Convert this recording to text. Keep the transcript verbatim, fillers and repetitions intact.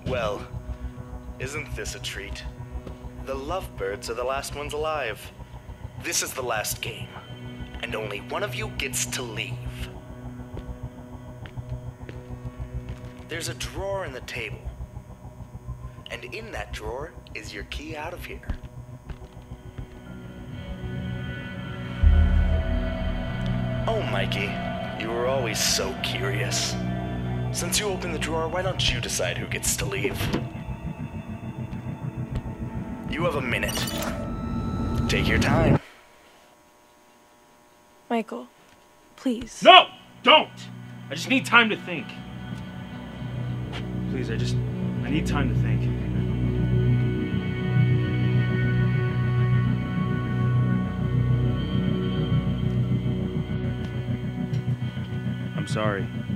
Well, isn't this a treat? The lovebirds are the last ones alive. This is the last game, and only one of you gets to leave. There's a drawer in the table, and in that drawer is your key out of here. Oh, Mikey, you were always so curious. Since you opened the drawer, why don't you decide who gets to leave? You have a minute. Take your time. Michael, please. No! Don't! I just need time to think. Please, I just... I need time to think. I'm sorry.